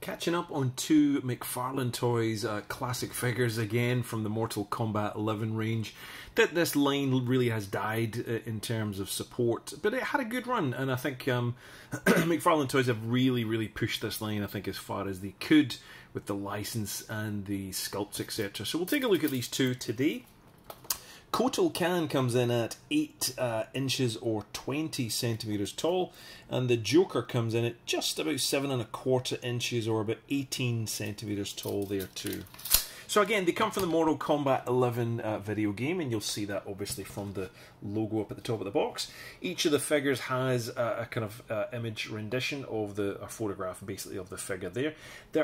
Catching up on two McFarlane Toys classic figures again from the Mortal Kombat 11 range. This line really has died in terms of support, but it had a good run, and I think McFarlane Toys have really pushed this line, I think, as far as they could with the license and the sculpts, etc. So we'll take a look at these two today. Kotal Kahn comes in at 8 inches or 20 centimeters tall, and the Joker comes in at just about 7¼ inches or about 18 centimeters tall there too. So again, they come from the Mortal Kombat 11 video game, and you'll see that obviously from the logo up at the top of the box. Each of the figures has a kind of image rendition of a photograph basically of the figure there.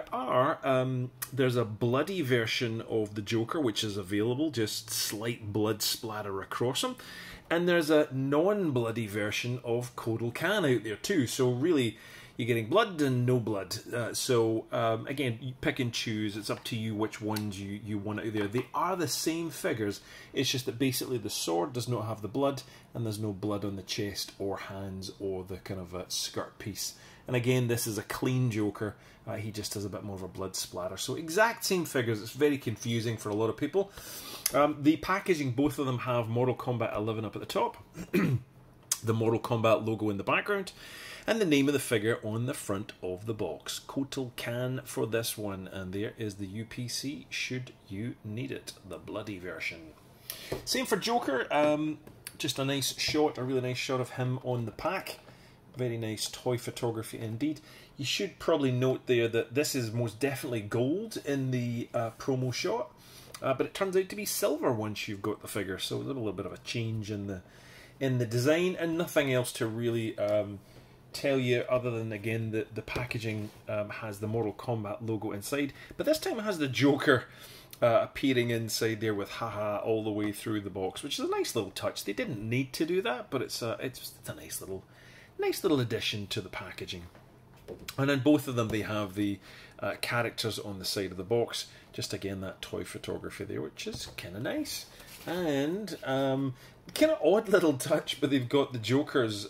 There's a bloody version of the Joker which is available, just slight blood splatter across him. And there's a non-bloody version of Kotal Kahn out there too, so really you're getting blood and no blood. Again, you pick and choose. It's up to you which ones you want out there. They are the same figures. It's just that basically the sword does not have the blood, and there's no blood on the chest or hands or the kind of skirt piece. And again, this is a clean Joker. He just has a bit more of a blood splatter. So exact same figures. It's very confusing for a lot of people. The packaging, both of them have Mortal Kombat 11 up at the top, the Mortal Kombat logo in the background, and the name of the figure on the front of the box. Kotal Kahn for this one, and there is the UPC should you need it, the bloody version. Same for Joker, just a nice shot, a really nice shot of him on the pack. Very nice toy photography indeed. You should probably note there that this is most definitely gold in the promo shot, but it turns out to be silver once you've got the figure, so a little bit of a change in the design, and nothing else to really tell you other than, again, the packaging has the Mortal Kombat logo inside, but this time it has the Joker appearing inside there with haha all the way through the box, which is a nice little touch. They didn't need to do that, but it's a nice little addition to the packaging. And then both of them, they have the characters on the side of the box, just again that toy photography there, which is kind of nice. And kind of odd little touch, but they've got the Joker's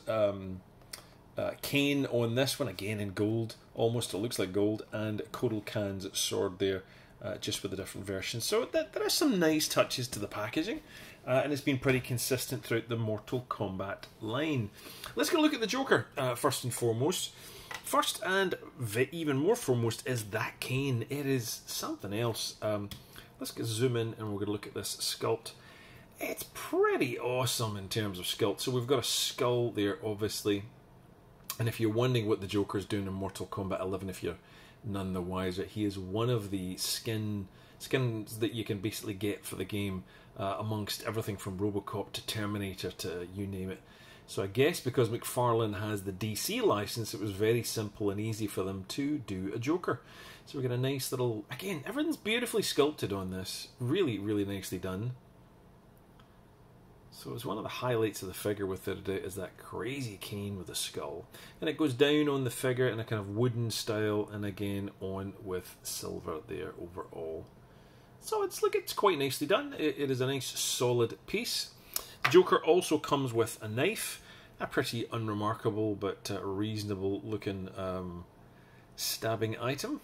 cane on this one, again in gold, almost it looks like gold, and Kotal Kahn's sword there, just with a different version. So there are some nice touches to the packaging, and it's been pretty consistent throughout the Mortal Kombat line. Let's go look at the Joker first and foremost. First and even more foremost is that cane. It is something else. Let's zoom in and we're going to look at this sculpt. It's pretty awesome in terms of sculpt. So we've got a skull there, obviously. And if you're wondering what the Joker's doing in Mortal Kombat 11, if you're none the wiser, he is one of the skins that you can basically get for the game, amongst everything from Robocop to Terminator to you name it. So I guess because McFarlane has the DC license, it was very simple and easy for them to do a Joker. So we get a nice little, again, everything's beautifully sculpted on this. Really nicely done. So it's one of the highlights of the figure with it is that crazy cane with a skull. And it goes down on the figure in a kind of wooden style, and again on with silver there overall. So it's quite nicely done. It is a nice solid piece. Joker also comes with a knife, a pretty unremarkable but reasonable looking stabbing item.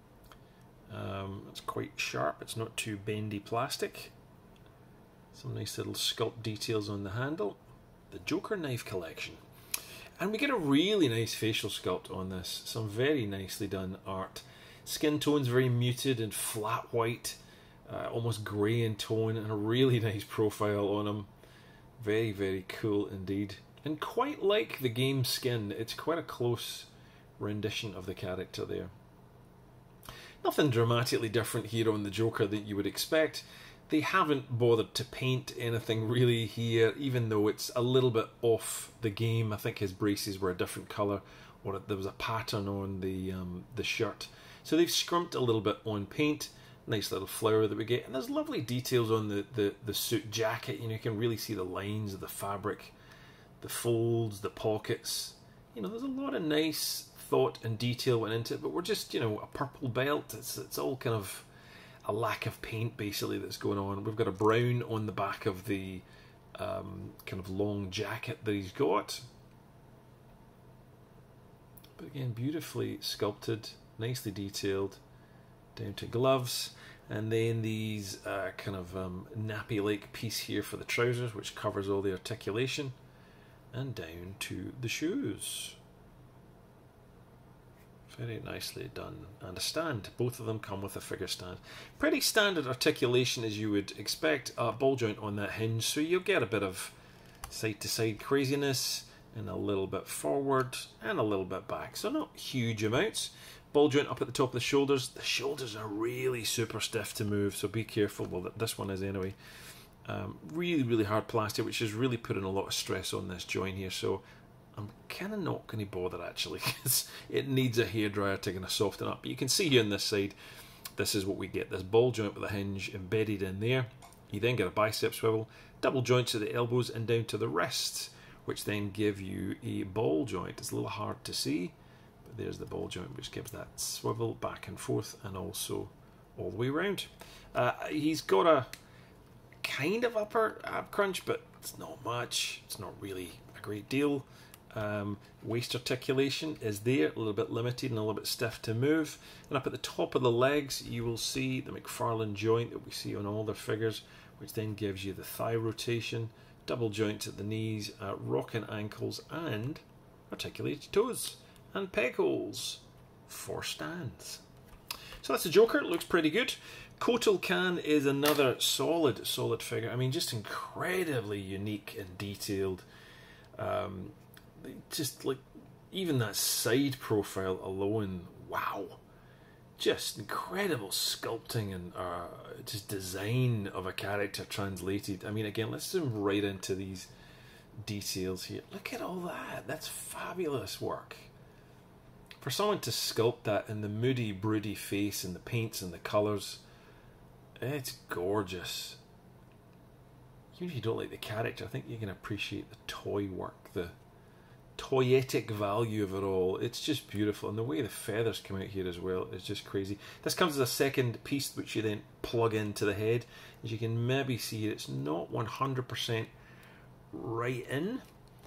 It's quite sharp, it's not too bendy plastic. Some nice little sculpt details on the handle. The Joker knife collection. And we get a really nice facial sculpt on this. Some very nicely done art. Skin tone's very muted and flat white, almost grey in tone, and a really nice profile on him. Very cool indeed. And quite like the game skin, it's quite a close rendition of the character there. Nothing dramatically different here on the Joker that you would expect. They haven't bothered to paint anything really here, even though it's a little bit off the game. I think his braces were a different colour, or there was a pattern on the shirt. So they've scrimped a little bit on paint. Nice little flower that we get, and there's lovely details on the suit jacket. You know, you can really see the lines of the fabric, the folds, the pockets. You know, there's a lot of nice thought and detail went into it, but we're just, you know, a purple belt. It's all kind of a lack of paint basically that's going on. We've got a brown on the back of the kind of long jacket that he's got. But again, beautifully sculpted, nicely detailed, down to gloves. And then these kind of nappy-like piece here for the trousers, which covers all the articulation, and down to the shoes. Very nicely done. And a stand. Both of them come with a figure stand. Pretty standard articulation as you would expect. Ball joint on that hinge, so you'll get a bit of side-to-side craziness, and a little bit forward, and a little bit back. So not huge amounts. Ball joint up at the top of the shoulders. The shoulders are really super stiff to move, so be careful. Well, this one is anyway. Really, really hard plastic, which is really putting a lot of stress on this joint here. So I'm kind of not going to bother actually, because it needs a hairdryer to kind of soften up. But you can see here on this side, this is what we get. This ball joint with a hinge embedded in there. You then get a bicep swivel, double joints at the elbows and down to the wrists, which then give you a ball joint. It's a little hard to see, but there's the ball joint, which gives that swivel back and forth and also all the way around. He's got a kind of upper ab crunch, but it's not much. It's not really a great deal. Waist articulation is there, a little bit limited and a little bit stiff to move. And up at the top of the legs, you will see the McFarlane joint that we see on all their figures, which then gives you the thigh rotation, double joints at the knees, rocking ankles, and articulated toes and peg holes for stands. So that's the Joker. It looks pretty good. Kotal Kahn is another solid figure. I mean, just incredibly unique and detailed. Just like even that side profile alone, wow. Just incredible sculpting and just design of a character translated. I mean, again, let's zoom right into these details here. Look at all that. That's fabulous work. For someone to sculpt that in the moody, broody face and the paints and the colours, it's gorgeous. Even if you don't like the character, I think you can appreciate the toy work, the toyetic value of it all. It's just beautiful, and the way the feathers come out here as well is just crazy. This comes as a second piece which you then plug into the head. As you can maybe see, it's not 100% right in,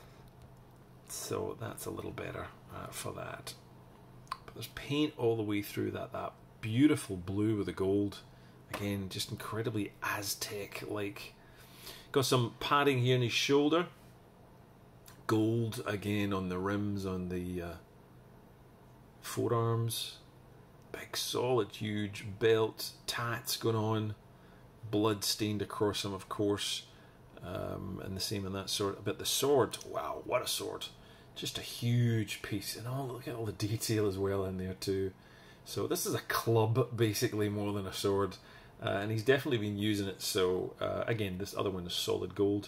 so that's a little better for that. But there's paint all the way through that beautiful blue with the gold. Again, just incredibly Aztec-like. Got some padding here in his shoulder. Gold again on the rims, on the forearms. Big, solid, huge belt. Tats going on. Blood stained across him, of course. And the same in that sword. But the sword, wow, what a sword. Just a huge piece. And look at all the detail as well in there too. So this is a club, basically, more than a sword. And he's definitely been using it. So, again, this other one is solid gold.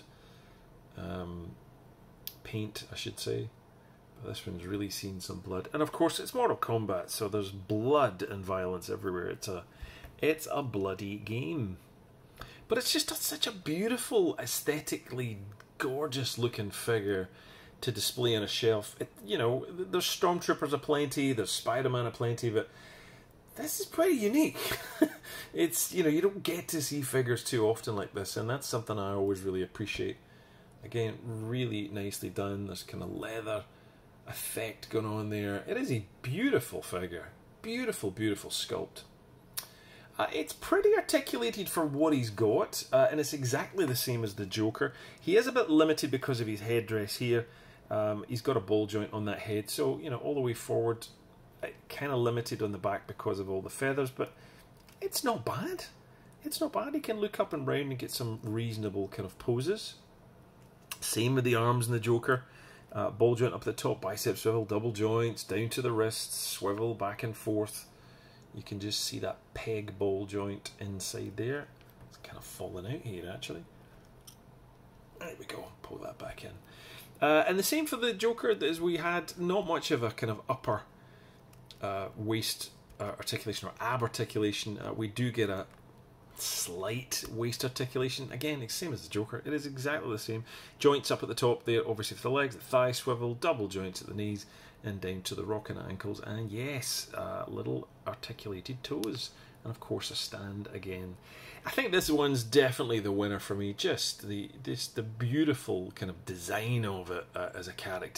Paint, I should say. But this one's really seen some blood. And, of course, it's Mortal Kombat, so there's blood and violence everywhere. It's a bloody game. But it's just such a beautiful, aesthetically gorgeous-looking figure to display on a shelf. There's Stormtroopers aplenty, there's Spider-Man aplenty, but this is pretty unique. It's, you don't get to see figures too often like this, and that's something I always really appreciate. Again, really nicely done. There's kind of leather effect going on there. It is a beautiful figure. Beautiful, beautiful sculpt. It's pretty articulated for what he's got, and it's exactly the same as the Joker. He is a bit limited because of his headdress here. He's got a ball joint on that head, so, all the way forward, kind of limited on the back because of all the feathers, but it's not bad. It's not bad. He can look up and round and get some reasonable kind of poses. Same with the arms in the Joker. Ball joint up at the top, bicep swivel, double joints, down to the wrists, swivel back and forth. You can just see that peg ball joint inside there. It's kind of falling out here, actually. There we go. Pull that back in. And the same for the Joker, as we had not much of a kind of upper waist articulation or ab articulation. We do get a slight waist articulation. Again, it's same as the Joker. It is exactly the same. Joints up at the top there, obviously for the legs, the thigh swivel, double joints at the knees, and down to the rocking ankles. And yes, little articulated toes. And of course a stand again. I think this one's definitely the winner for me. Just the beautiful kind of design of it as a character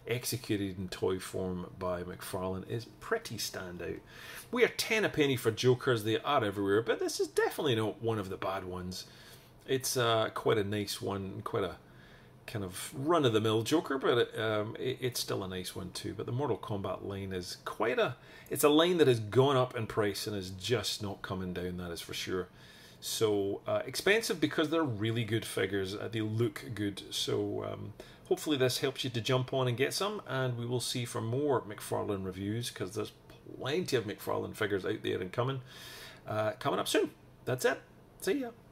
executed in toy form by McFarlane is pretty standout. We are 10 a penny for Jokers. They are everywhere, but this is definitely not one of the bad ones. It's quite a nice one, quite a kind of run-of-the-mill Joker, but it's still a nice one too. But the Mortal Kombat line is it's a line that has gone up in price and is just not coming down, that is for sure. So expensive because they're really good figures. They look good. So hopefully this helps you to jump on and get some, and we will see for more McFarlane reviews, because there's plenty of McFarlane figures out there and coming up soon. That's it. See ya.